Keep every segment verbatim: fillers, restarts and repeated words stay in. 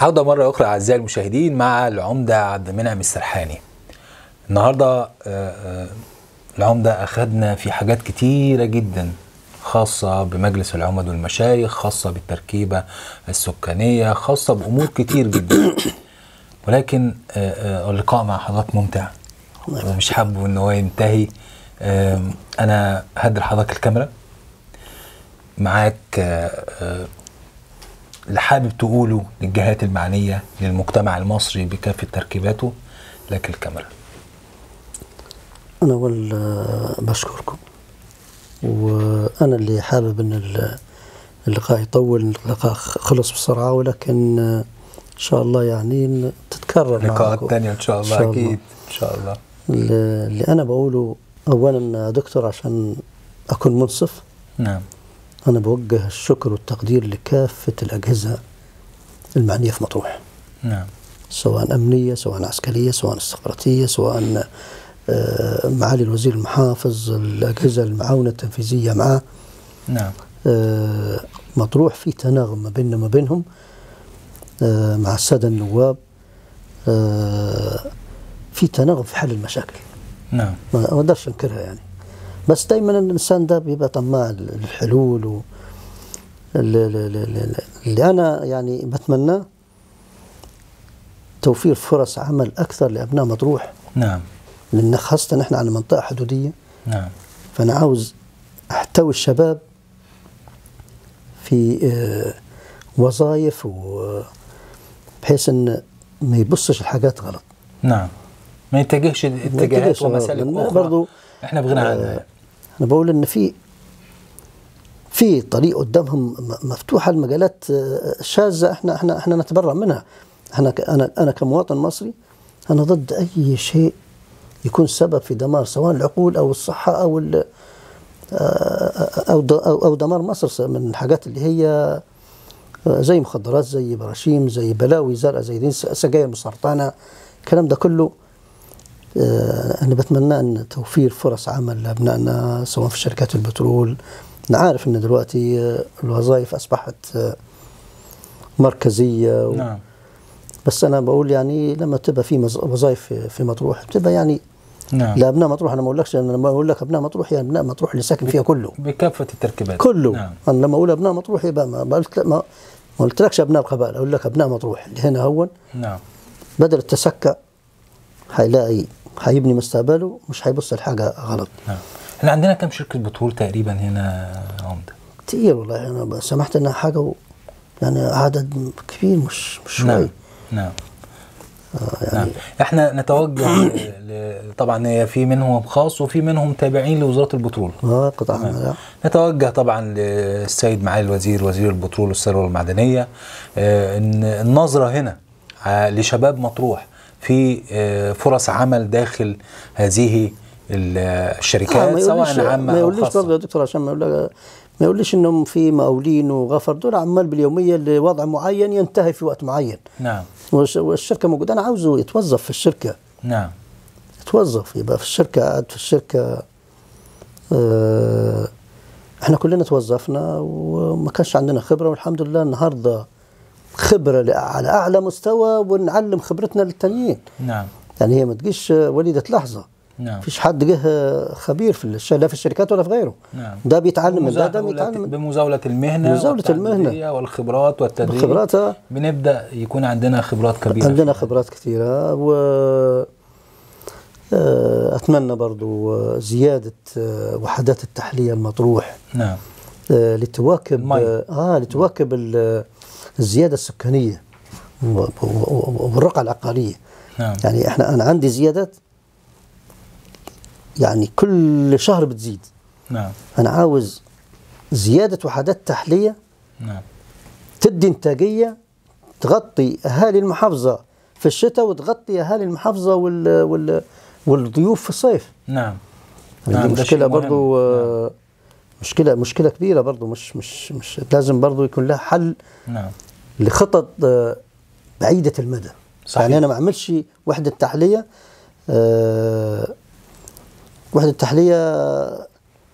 عودة مرة أخرى أعزائي المشاهدين مع العمدة عبد المنعم السرحاني. النهاردة العمدة أخذنا في حاجات كتيرة جدا خاصة بمجلس العمد والمشايخ، خاصة بالتركيبة السكانية، خاصة بأمور كتير جدا، ولكن اللقاء مع حضرتك ممتع ومش حابه إن هو ينتهي. أنا هدي لحضرتك الكاميرا معاك، اللي حابب تقوله للجهات المعنية للمجتمع المصري بكافة تركيباته، لك الكاميرا. أنا أول بشكركم، وأنا اللي حابب أن اللقاء يطول. اللقاء خلص بسرعة، ولكن إن شاء الله يعني تتكرر لقاءات تانية إن شاء الله. شاء أكيد الله. إن شاء الله. اللي أنا بقوله أولا دكتور، عشان أكون منصف، نعم، أنا بوجه الشكر والتقدير لكافة الأجهزة المعنية في مطروح، نعم، سواء أمنية، سواء عسكرية، سواء استخباراتية، سواء معالي الوزير المحافظ، الأجهزة المعاونة التنفيذية معاه. نعم. مطروح في تناغم ما بيننا وما بينهم، مع السادة النواب، في تناغم في حل المشاكل. نعم، ما أقدرش أنكرها يعني، بس دايما الإنسان ده بيبقى طماع الحلول. و اللي أنا يعني بتمناه توفير فرص عمل أكثر لأبناء مطروح. نعم، لأن خاصة إحنا على منطقة حدودية. نعم. فأنا عاوز أحتوي الشباب في وظائف، بحيث إن ما يبصش الحاجات غلط. نعم، ما يتجهش اتجاهات ومسالك أخرى برضو احنا بغنى عنها. أنا بقول إن في في طريق قدامهم مفتوحة، المجالات شاذة، احنا احنا احنا نتبرع منها. احنا انا انا كمواطن مصري، انا ضد اي شيء يكون سبب في دمار سواء العقول او الصحة او او او دمار مصر من الحاجات اللي هي زي مخدرات، زي براشيم، زي بلاوي زرقاء، زي دين سجاير مسرطنة. الكلام ده كله انا بتمنى ان توفير فرص عمل لابنائنا سواء في شركات البترول. أنا عارف إن دلوقتي الوظائف أصبحت مركزية، و... نعم. بس أنا بقول يعني لما تبقى في وظائف في مطروح بتبقى يعني نعم. لأبناء مطروح. أنا ما أقولكش، أنا لما أقول لك أبناء مطروح، يعني أبناء مطروح اللي ساكن فيها كله بكافة التركيبات كله. نعم. أنا لما أقول أبناء مطروح يبقى ما قلت ما ما قلتلكش أبناء القبائل، أقول لك أبناء مطروح اللي هنا هون. نعم. بدل التسكع هيلاقي هيبني مستقبله، مش هيبص لحاجة غلط. نعم. احنا عندنا كم شركة بترول تقريبا هنا عمدة؟ كتير والله. أنا سمعت إنها حاجة و... يعني عدد كبير، مش مش شوي. نعم. نعم. آه يعني نعم. احنا نتوجه ل... طبعا هي في منهم خاص وفي منهم تابعين لوزارة البترول. اه قطاع عمل. نتوجه طبعا للسيد معالي الوزير، وزير البترول والثروة المعدنية، آه ان النظرة هنا لشباب مطروح في آه فرص عمل داخل هذه الشركات، آه سواء عامة ما أو يقوليش برضه يا دكتور، عشان ما يقول ما يقوليش انهم في مقاولين وغفر، دول عمال باليوميه لوضع معين ينتهي في وقت معين. نعم. والشركه موجوده، انا عاوزه يتوظف في الشركه. نعم. يتوظف يبقى في الشركه، قاعد في الشركه. اه احنا كلنا توظفنا وما كانش عندنا خبره، والحمد لله النهارده خبره على اعلى مستوى، ونعلم خبرتنا للتانيين. نعم. يعني هي ما تجيش وليده لحظه. نعم. فيش حد جه خبير في الش... لا في الشركات ولا في غيره. نعم. ده بيتعلم من ده، ده بيتعلم بمزاولة المهنة، بمزاولة المهنة والخبرات والتدريب. خبراتها بنبدأ يكون عندنا خبرات كبيرة. عندنا خبرات كثيرة. و أتمنى برضو زيادة وحدات التحلية المطروح. نعم. لتواكب اه لتواكب الزيادة السكانية والرقعة العقارية. نعم. يعني احنا انا عندي زيادات يعني كل شهر بتزيد. نعم. أنا عاوز زيادة وحدات تحلية. نعم. تدي إنتاجية تغطي أهالي المحافظة في الشتاء، وتغطي أهالي المحافظة وال وال والضيوف في الصيف. نعم. يعني دي مشكلة برضو. نعم. مشكلة مشكلة كبيرة برضو. مش مش مش لازم برضو يكون لها حل. نعم. لخطط بعيدة المدى. صحيح. يعني أنا ما أعملش وحدة تحلية أه وحدة تحلية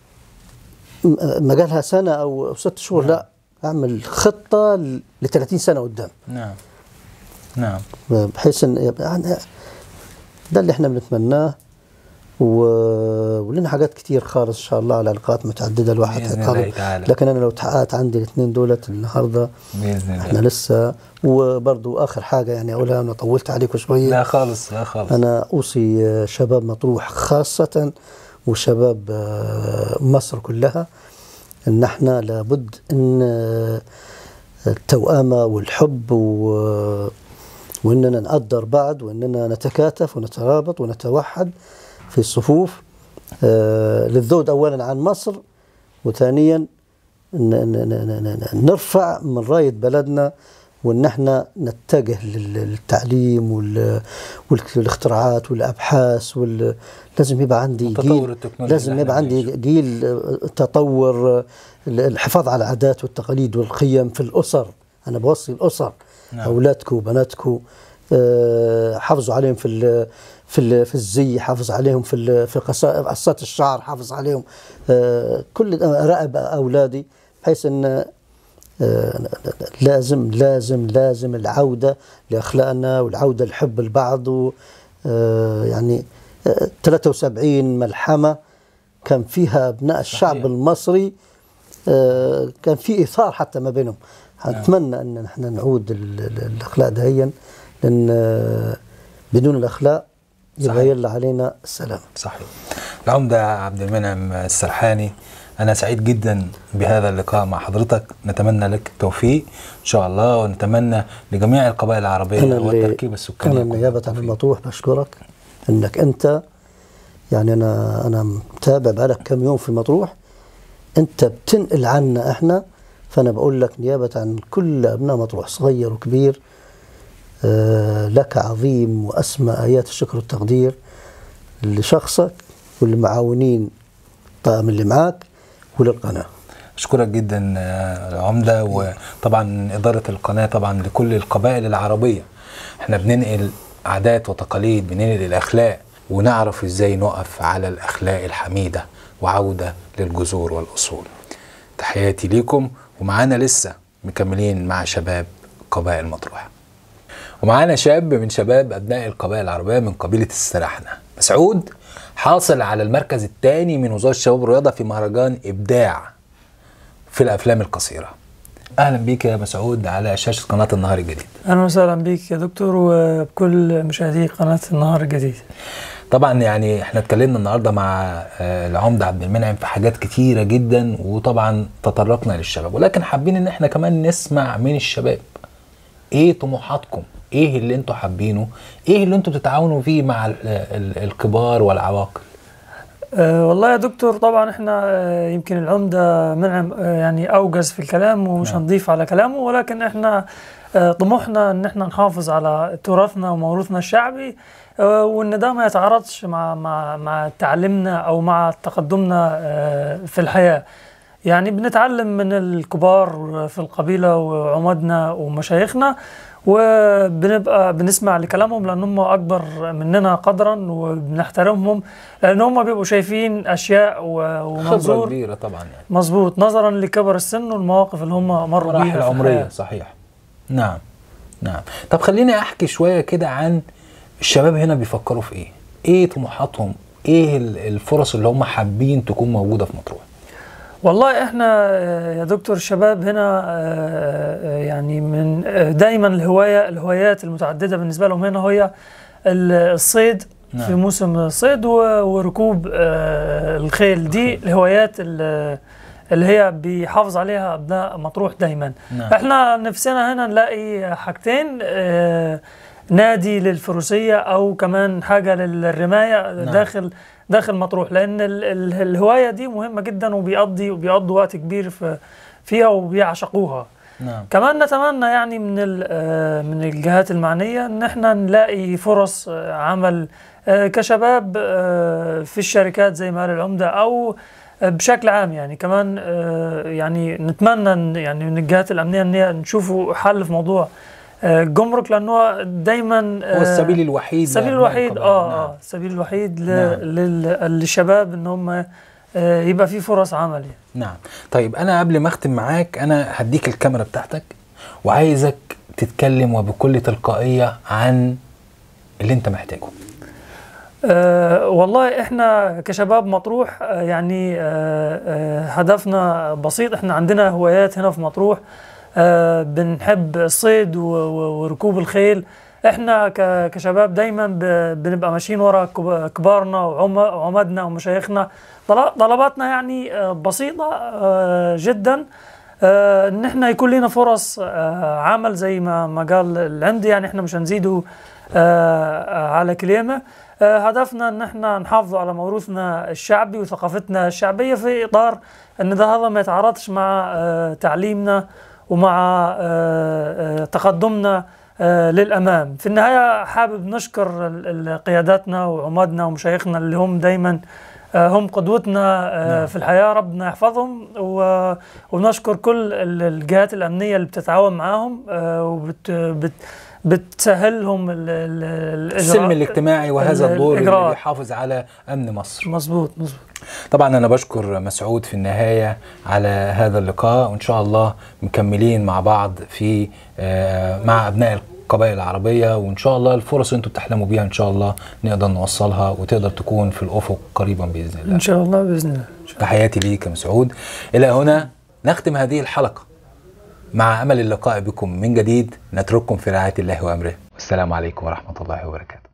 مجالها سنة أو ست شهور. نعم. لا، أعمل خطة ل ثلاثين سنة قدام. نعم. نعم. بحيث ان يعني ده اللي احنا بنتمناه، و... ولنا حاجات كتير خالص ان شاء الله على لقاءات متعدده الواحد هيقابل. لكن انا لو اتحققت عندي الاثنين دولت النهارده باذن الله احنا لسه. وبرضو اخر حاجه يعني اقولها، انا طولت عليكم شويه. لا خالص لا خالص. انا اوصي شباب مطروح خاصه وشباب مصر كلها ان احنا لابد ان التوأمه والحب و... واننا نقدر بعض، واننا نتكاتف ونترابط ونتوحد في الصفوف آه للذود اولا عن مصر، وثانيا نرفع من رايه بلدنا، وان احنا نتجه للتعليم والاختراعات والابحاث وال... لازم يبقى عندي جيل، لازم يبقى عندي جيل تطور، الحفاظ على العادات والتقاليد والقيم في الاسر. انا بوصي الاسر، نعم. اولادكم وبناتكم آه حافظوا عليهم في ال في ال في الزي، حافظ عليهم في ال في قصات الشعر، حافظ عليهم آه كل راقب اولادي، بحيث ان آه لازم لازم لازم العوده لاخلاقنا والعوده لحب البعض. آه يعني آه ثلاثة وسبعين ملحمه كان فيها ابناء الشعب صحيح. المصري آه كان في ايثار حتى ما بينهم. اتمنى ان احنا نعود الاخلاق دهيا، لان بدون الاخلاق يبقى يلا علينا السلام. صحيح. العمدة عبد المنعم السرحاني، انا سعيد جدا بهذا اللقاء مع حضرتك، نتمنى لك التوفيق ان شاء الله، ونتمنى لجميع القبائل العربيه والتركيبه السكانيه. انا نيابه عن المطروح بشكرك انك انت يعني انا انا متابع بقالك كم يوم في المطروح، انت بتنقل عنا احنا، فأنا بقول لك نيابة عن كل أبناء مطروح صغير وكبير آه لك عظيم وأسمى آيات الشكر والتقدير لشخصك وللمعاونين الطاقم اللي معاك وللقناة. أشكرك جدا العمدة، وطبعا إدارة القناة طبعا لكل القبائل العربية. احنا بننقل عادات وتقاليد، بننقل الأخلاق، ونعرف إزاي نقف على الأخلاق الحميدة وعودة للجذور والأصول. تحياتي ليكم، ومعانا لسه مكملين مع شباب قبائل مطروح، ومعانا شاب من شباب أبناء القبائل العربية من قبيلة السرحنة. مسعود حاصل على المركز الثاني من وزارة الشباب والرياضة في مهرجان إبداع في الأفلام القصيرة. أهلا بيك يا مسعود على شاشة قناة النهار الجديد. أهلا وسهلا بيك يا دكتور وبكل مشاهدي قناة النهار الجديد. طبعا يعني احنا اتكلمنا النهارده مع العمدة عبد المنعم في حاجات كتيرة جدا، وطبعا تطرقنا للشباب، ولكن حابين ان احنا كمان نسمع من الشباب ايه طموحاتكم، ايه اللي انتوا حابينه، ايه اللي انتوا بتتعاونوا فيه مع الكبار والعواقل. أه والله يا دكتور، طبعا احنا أه يمكن العمدة منعم أه يعني اوجز في الكلام ومش نعم. هنضيف على كلامه، ولكن احنا أه طموحنا ان احنا نحافظ على تراثنا وموروثنا الشعبي، أه وان ده ما يتعارضش مع مع مع تعلمنا او مع تقدمنا أه في الحياة. يعني بنتعلم من الكبار في القبيلة وعمادنا ومشايخنا، وبنبقى بنسمع لكلامهم لان هم اكبر مننا قدرا، وبنحترمهم لان هم بيبقوا شايفين اشياء ومنظور خبرة كبيرة طبعا يعني. مظبوط، نظرا لكبر السن والمواقف اللي هم مروا بيها مراحل عمرية. صحيح. نعم نعم. طب خليني احكي شوية كده عن الشباب هنا بيفكروا في ايه، ايه طموحاتهم، ايه الفرص اللي هم حابين تكون موجودة في مطروح. والله احنا يا دكتور الشباب هنا يعني من دايما الهواية الهوايات المتعددة بالنسبة لهم هنا هي الصيد. نعم. في موسم الصيد وركوب الخيل، دي الهوايات اللي هي بيحافظ عليها أبناء مطروح دايما. نعم. احنا نفسنا هنا نلاقي حاجتين، نادي للفروسية او كمان حاجة للرماية. نعم. داخل داخل مطروح، لان ال ال الهوايه دي مهمه جدا، وبيقضي وبيقضوا وقت كبير في فيها وبيعشقوها. نعم. كمان نتمنى يعني من من الجهات المعنيه ان احنا نلاقي فرص عمل كشباب في الشركات زي ما قال العمده، او بشكل عام. يعني كمان يعني نتمنى يعني من الجهات الامنيه ان هي نشوفوا حل في موضوع الجمرك، لانه دايما هو السبيل الوحيد السبيل الوحيد اه اه السبيل الوحيد نعم. للشباب ان هم يبقى في فرص عمل. نعم. طيب انا قبل ما اختم معاك، انا هديك الكاميرا بتاعتك وعايزك تتكلم وبكل تلقائية عن اللي انت محتاجه. أه والله احنا كشباب مطروح أه يعني أه أه هدفنا بسيط. احنا عندنا هوايات هنا في مطروح، أه بنحب الصيد وركوب الخيل. احنا كشباب دايما بنبقى ماشيين ورا كبارنا وعمدنا ومشايخنا. طلباتنا يعني بسيطة جدا، ان احنا يكون لنا فرص عمل زي ما ما قال العمدي. يعني احنا مش هنزيدوا على كلمة. هدفنا ان احنا نحافظ على موروثنا الشعبي وثقافتنا الشعبية في اطار ان ده هذا ما يتعارضش مع تعليمنا ومع تقدمنا للأمام. في النهاية حابب نشكر قياداتنا وعمادنا ومشايخنا اللي هم دايما هم قدوتنا في الحياة، ربنا يحفظهم. ونشكر كل الجهات الأمنية اللي بتتعاون معاهم وبت بتسهلهم السلم الاجتماعي وهذا الدور اللي بيحافظ على أمن مصر. مظبوط مظبوط. طبعا أنا بشكر مسعود في النهاية على هذا اللقاء، وإن شاء الله مكملين مع بعض في مع أبناء القبائل العربية، وإن شاء الله الفرص اللي أنتم بتحلموا بيها إن شاء الله نقدر نوصلها وتقدر تكون في الأفق قريبا بإذن الله. إن شاء الله بإذن الله. تحياتي ليك يا مسعود. إلى هنا نختم هذه الحلقة، مع أمل اللقاء بكم من جديد. نترككم في رعاية الله وأمره، والسلام عليكم ورحمة الله وبركاته.